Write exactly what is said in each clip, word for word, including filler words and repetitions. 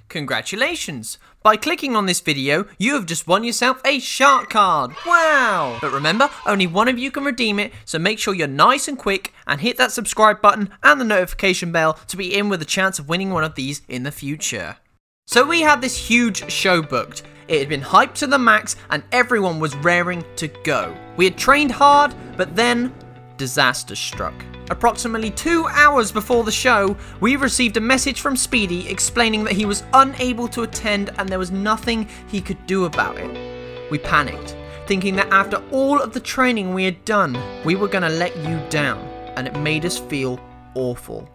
Congratulations! By clicking on this video, you have just won yourself a shark card! Wow! But remember, only one of you can redeem it, so make sure you're nice and quick and hit that subscribe button and the notification bell to be in with a chance of winning one of these in the future. So we had this huge show booked. It had been hyped to the max and everyone was raring to go. We had trained hard, but then disaster struck. Approximately two hours before the show, we received a message from Speedy explaining that he was unable to attend and there was nothing he could do about it. We panicked, thinking that after all of the training we had done, we were going to let you down, and it made us feel awful.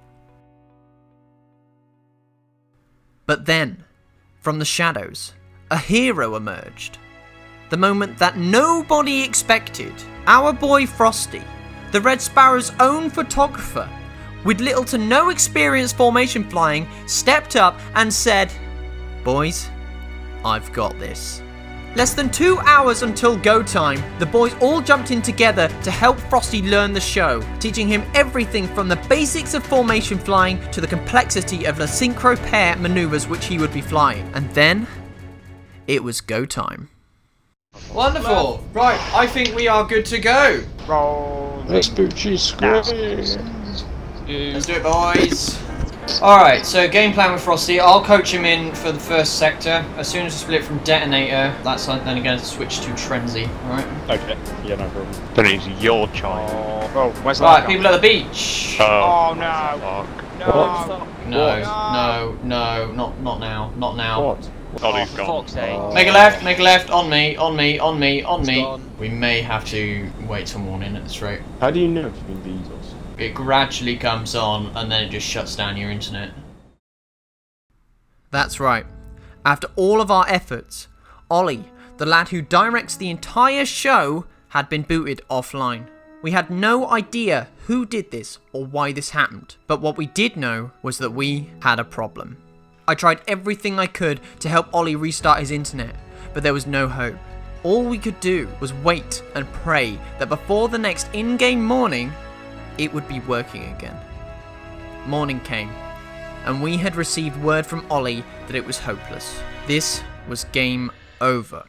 But then, from the shadows, a hero emerged. The moment that nobody expected. Our boy Frosty, the Red Sparrow's own photographer, with little to no experience formation flying, stepped up and said, "Boys, I've got this." Less than two hours until go time, the boys all jumped in together to help Frosty learn the show, teaching him everything from the basics of formation flying to the complexity of the synchro pair maneuvers which he would be flying. And then, it was go time. Wonderful! Right, I think we are good to go. Roll. Let's booty square. Let's do it, boys. Alright, so game plan with Frosty. I'll coach him in for the first sector. As soon as we split from Detonator, that's then going to switch to Trenzy. Alright? Okay, yeah, no problem. But it's your child. Oh, where's that? Right, people at the beach. Oh, Oh no! fuck. No! No, no, no, not not now, not now. What? Ollie's for gone. fuck's sake. Oh. Make a left, make a left, on me, on me, on me, on me. gone. We may have to wait till morning at this rate. How do you know if you mean Beatles? It gradually comes on and then it just shuts down your internet. That's right. After all of our efforts, Ollie, the lad who directs the entire show, had been booted offline. We had no idea who did this or why this happened, but what we did know was that we had a problem. I tried everything I could to help Ollie restart his internet, but there was no hope. All we could do was wait and pray that before the next in-game morning, it would be working again. Morning came, and we had received word from Ollie that it was hopeless. This was game over.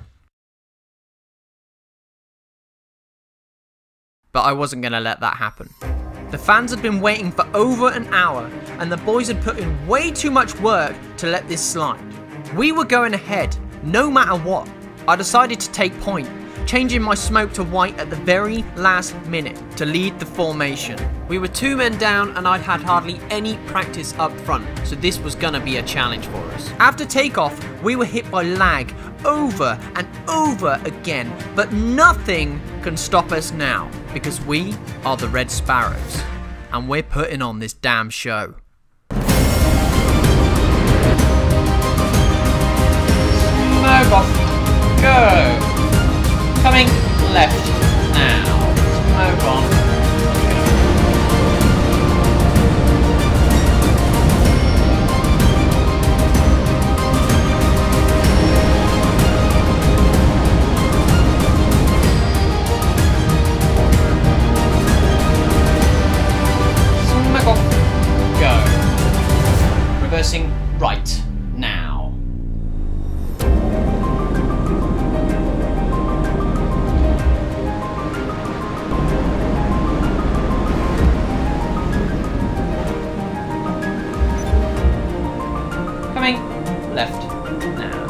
But I wasn't going to let that happen. The fans had been waiting for over an hour, and the boys had put in way too much work to let this slide. We were going ahead, no matter what. I decided to take point, changing my smoke to white at the very last minute to lead the formation. We were two men down and I'd had hardly any practice up front, so this was gonna be a challenge for us. After takeoff, we were hit by lag over and over again, but nothing can stop us now, because we are the Red Sparrows, and we're putting on this damn show. Smoke off, go! Coming left now. Smoke on. Smoke off. Go. Reversing right now. Left now.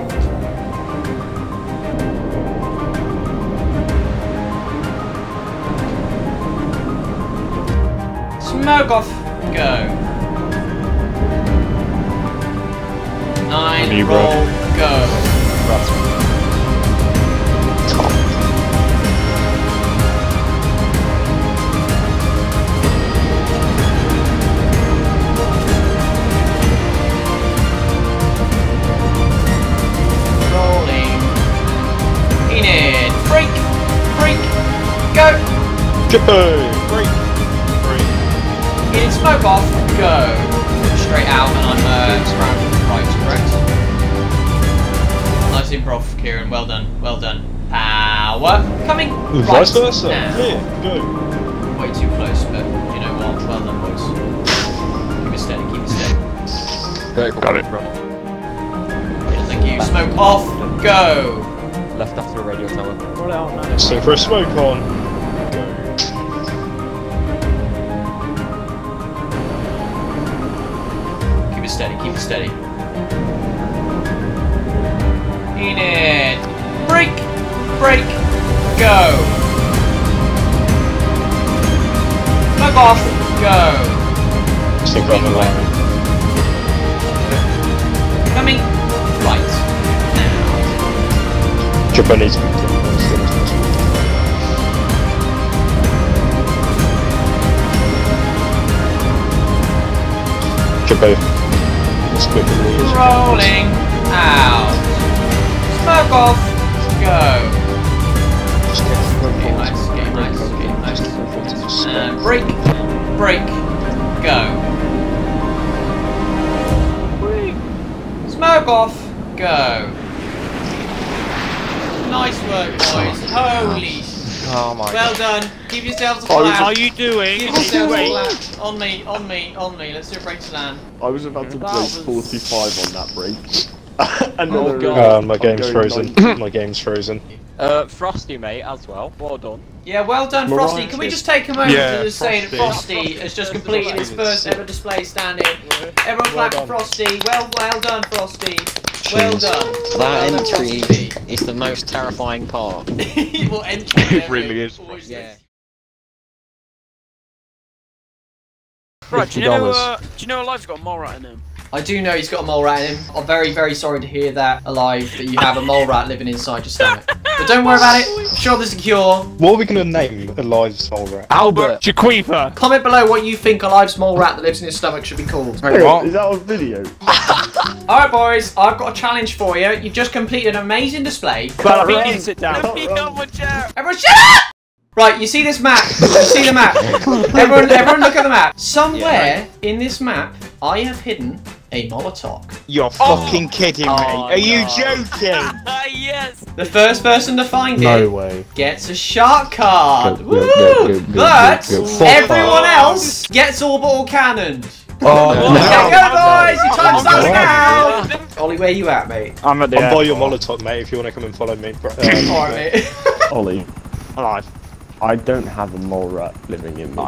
Smoke off. Go. Nine. Me, roll. bro. Go. That's Break! Break! Go! Go! Break! Break! Getting smoke off, go! Straight out and I'm uh, surrounded right, correct? Nice improv, Kieran, well done, well done. Power! Coming! Ooh, right vice versa! now. Yeah, go! Way too close, but you know what? Well done, boys. Keep it steady, keep it steady. Vertical Got it. front. Thank you. Smoke off. Go. Left after a radio tower. Roll it out now. So for a smoke on. Keep it steady. Keep it steady. In it. Brake. Brake. Go. Smoke off. Go. Stick on the line. Coming. Right. Now. Japanese. Jabbo. Let's quick and leave. Rolling out. Smoke off. Go. Okay, nice. Okay, nice. Okay, nice. Uh, brake. Brake. Go. Smoke off. Go. Nice work, boys. Holy. Oh my Well god. done. Give yourselves a How clap. are you doing? Give yourselves a clap. On me, on me, on me. Let's do a break to land. I was about to That break was- forty-five on that break. and then Oh, I realised God. Uh, my I'm game's going frozen. ninety. My game's frozen. Uh, Frosty, mate, as well. Well done. Yeah, well done, Mariah Frosty. Can we Carey. just take a moment Yeah, to just say that Frosty. Frosty has just completed his first ever display standing. Everyone clap for done. Frosty. Well, well done, Frosty. Well Jeez. done. That Well done, entry Frosty. is the most terrifying part. Well, entry, It really is. always Yeah. Right, do you know, uh, do you know Alive's got a mole rat in him? I do know he's got a mole rat in him. I'm very, very sorry to hear that, Alive, that you have a mole rat living inside your stomach. But don't worry about it. I'm sure there's a cure. What are we going to name a live soul rat? Albert! Jaquifa. Comment below what you think Alive's mole rat that lives in his stomach should be called. Hang on, is that a video? Alright, boys, I've got a challenge for you. You've just completed an amazing display. But you can sit down. Everyone, shut up! Right, you see this map? You see the map? Everyone, everyone, look at the map. Somewhere in this map, I have hidden a Molotov. You're fucking kidding me. Oh, Are you no. joking? Yes! The first person to find No it way. gets a shark card. Go, Woo! go, go, go, go, But go, go. Fuck everyone off. else gets orbital cannoned. Oh, Okay, go boys! Your time starts no. now. Ollie, where you at, mate? I'm at the I'll buy your airport. Molotov, mate, if you want to come and follow me. Bro. Alright, mate. Ollie, Alive. I don't have a mole rat living in me.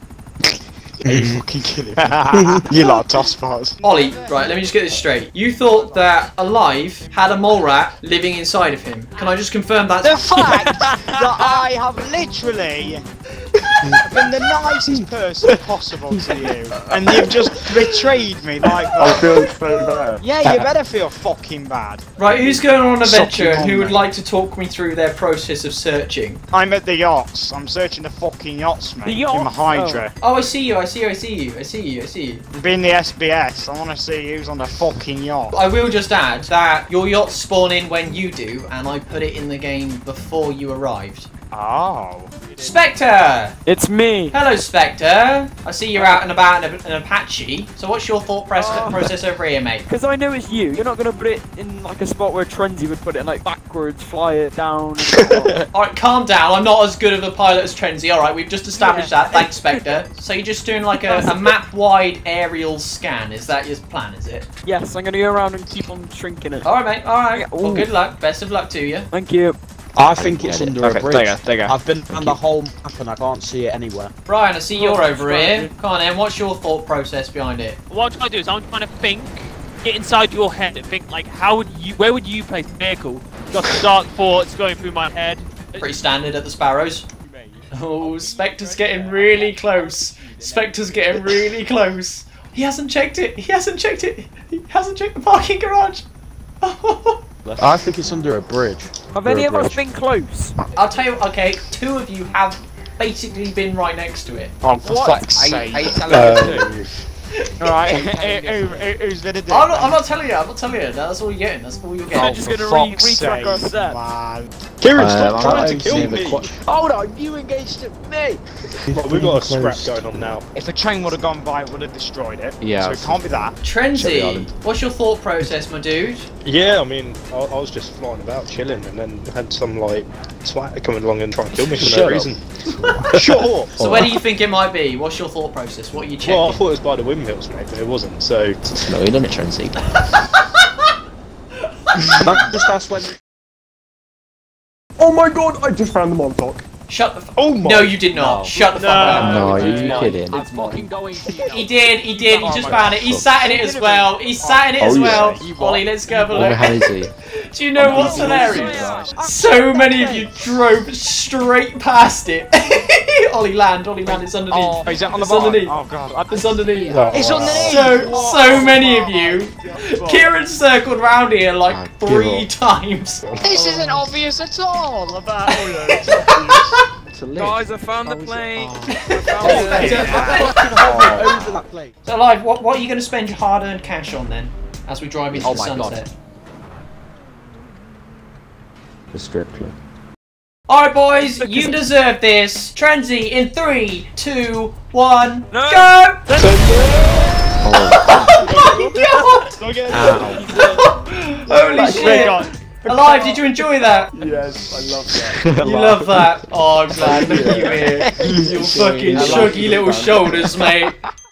Are you fucking kidding me? You lot are toss spots. Ollie, right, let me just get this straight. You thought that Alive had a mole rat living inside of him. Can I just confirm that? The fact that I have literally been the nicest person possible to you, and you've just betrayed me like I that. feel so bad. Yeah, you better feel fucking bad. Right, who's going on an adventure Sucking on who would me. like to talk me through their process of searching? I'm at the yachts. I'm searching the fucking yachts, mate. The In my yachts? Hydra. Oh, I see you, I see you, I see you, I see you, I see you. Being the S B S, I want to see who's on the fucking yacht. I will just add that your yachts spawn in when you do, and I put it in the game before you arrived. Oh. Spectre! It's me! Hello, Spectre. I see you're out and about in a- an Apache. So what's your thought press- Oh. process over here, mate? Because I know it's you. You're not going to put it in like a spot where Trenzy would put it, like backwards, fly it down. And Alright, calm down. I'm not as good of a pilot as Trenzy. Alright, we've just established Yeah. that. Thanks, Spectre. So you're just doing like a, a map-wide aerial scan. Is that your plan, is it? yes, I'm going to go around and keep on shrinking it. Alright, mate. Alright. Yeah, Well, ooh. good luck. Best of luck to you. Thank you. I think it's under Okay, a bridge. there you go, there you go. I've been around the whole map and I can't see it anywhere. Brian, I see you're Oh, over right. here. Come on, then. What's your thought process behind it? What I'm trying to do is I'm trying to think, get inside your head and think like, how would you, where would you place the vehicle? Got some dark thoughts going through my head. Pretty standard at the Sparrows. Oh, Spectre's getting really close. Spectre's getting really close. He hasn't checked it. He hasn't checked it. He hasn't checked the parking garage. I think it's under a bridge. Have Under any a of us bridge. been close? I'll tell you. Okay, two of you have basically been right next to it. Oh, for What? fuck's Are you- sake. are you telling Uh, me? Alright, who, who, who's gonna do I'm not, it? I'm not telling you. I'm not telling you. That's all you're getting. That's all you're I'm getting. just for gonna re- fuck's retrack our sake, steps. man. Kieran, Uh, stop I trying don't to see kill the me! qu- Hold on, you engaged at me! Well, we've got a scrap going on now. If a train would have gone by, it would have destroyed it. Yeah, So I it see. can't be that. Trenzy, Island. what's your thought process, my dude? Yeah, I mean, I, I was just flying about chilling and then had some, like, twat coming along and trying to kill me for Shut no up. reason. Shut up! So where do you think it might be? What's your thought process? What are you checking? Well, I thought it was by the windmill. hills, mate, but it wasn't. So No, you done it, Trenzy. Just ask when. Oh my god, I just found the Montauk. Shut the. F Oh my. No, you did not. No. Shut the No. fuck up. No, are it's you mine. kidding? It's fucking going to you. He did. He did. He Oh just my found it. He sat in it as well. He sat in it Oh, as yeah. well. You Ollie, what? let's go have a Where the hell look. is he? Do you know what's hilarious? So many of you drove straight past it. Ollie, land. Ollie, land. It's underneath. Oh, is that on the It's bottom? underneath. Oh god. It's underneath. Oh, It's wow. underneath! So, so many of you. Kieran circled round here like Ah, give three up. times. This isn't obvious at all about Guys, I found the plane. Over that plate. So, Live, what, what are you going to spend your hard-earned cash on then, as we drive into Oh the my God. sunset? The strip club. Alright, boys, you deserve this. Trenzy, in three, two, one, No. go! Oh, Oh my god! Don't get it. Holy shit! Alive, did you enjoy that? yes, I love that. You love that? Oh, I'm glad. Look at you here. Your fucking shuggy little shoulders, mate.